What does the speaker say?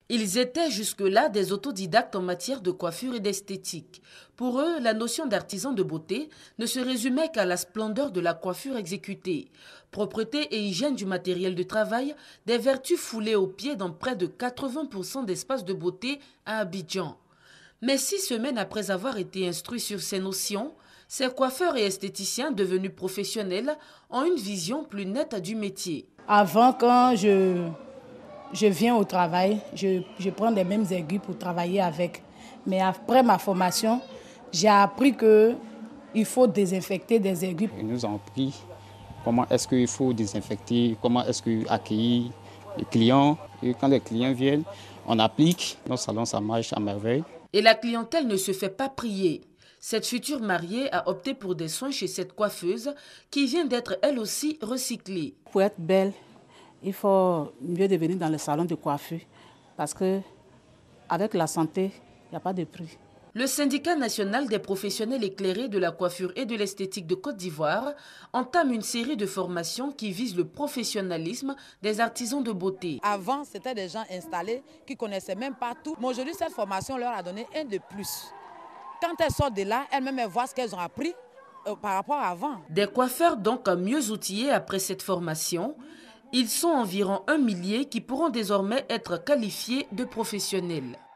Ils étaient jusque-là des autodidactes en matière de coiffure et d'esthétique. Pour eux, la notion d'artisan de beauté ne se résumait qu'à la splendeur de la coiffure exécutée. Propreté et hygiène du matériel de travail, des vertus foulées aux pieds dans près de 80% d'espaces de beauté à Abidjan. Mais 6 semaines après avoir été instruits sur ces notions, ces coiffeurs et esthéticiens devenus professionnels ont une vision plus nette du métier. Avant, quand je viens au travail, je prends les mêmes aiguilles pour travailler avec. Mais après ma formation, j'ai appris qu'il faut désinfecter des aiguilles. Ils nous ont appris comment est-ce qu'il faut désinfecter, comment est-ce qu'il faut accueillir les clients. Et quand les clients viennent, on applique. Dans le salon, ça marche à merveille. Et la clientèle ne se fait pas prier. Cette future mariée a opté pour des soins chez cette coiffeuse qui vient d'être elle aussi recyclée. Pour être belle, il faut mieux devenir dans le salon de coiffure parce qu'avec la santé, il n'y a pas de prix. Le syndicat national des professionnels éclairés de la coiffure et de l'esthétique de Côte d'Ivoire entame une série de formations qui visent le professionnalisme des artisans de beauté. Avant, c'était des gens installés qui ne connaissaient même pas tout. Mais aujourd'hui, cette formation leur a donné un de plus. Quand elles sortent de là, elles-mêmes voient ce qu'elles ont appris par rapport à avant. Des coiffeurs donc mieux outillés après cette formation. Ils sont environ 1 millier qui pourront désormais être qualifiés de professionnels.